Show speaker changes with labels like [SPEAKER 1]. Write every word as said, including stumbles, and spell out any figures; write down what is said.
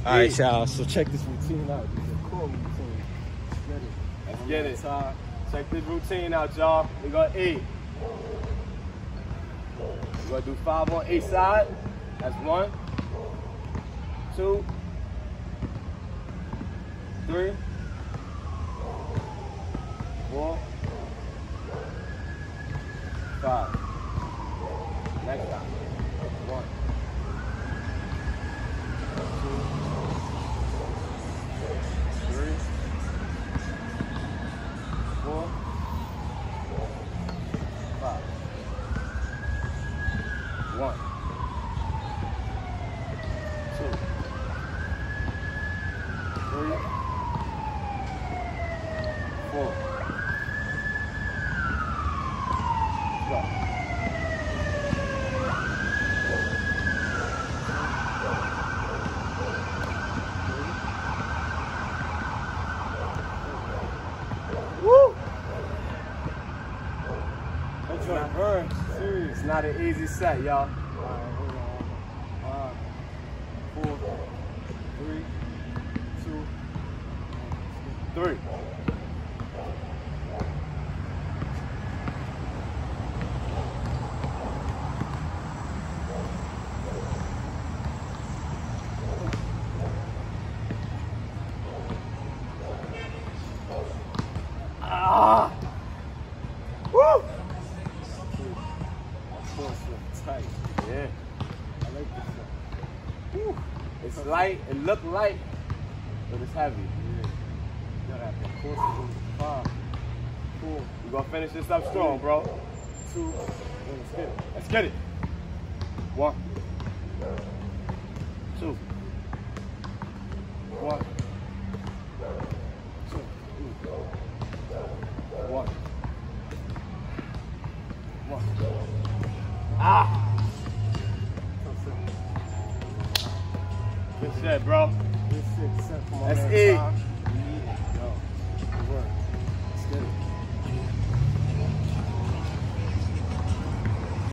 [SPEAKER 1] All right, y'all. So check this routine out. This is a cool routine.
[SPEAKER 2] Let's get it. Let's get it. Check this routine out, y'all. We got eight. We're gonna do five on each side. That's one, two, three, four, five. Next time. One, two, three, four, five. One, two, three, four. Go. Woo! That's what burns. Serious. It's not an easy set, y'all. Alright, hold on. Five, four, three, two, three. Ah! Woo! Tight. Yeah. I like this stuff. Woo. It's light, it look light, but it's heavy. Yeah. You gotta have the courses. Five, four. We're gonna finish this up strong, bro. Two, let's get it. Let's get it. One, two, one, two, one, one. Ah! Good shit, bro.
[SPEAKER 1] Good shit. Set for my
[SPEAKER 2] That's
[SPEAKER 1] man,
[SPEAKER 2] it.
[SPEAKER 1] Tom.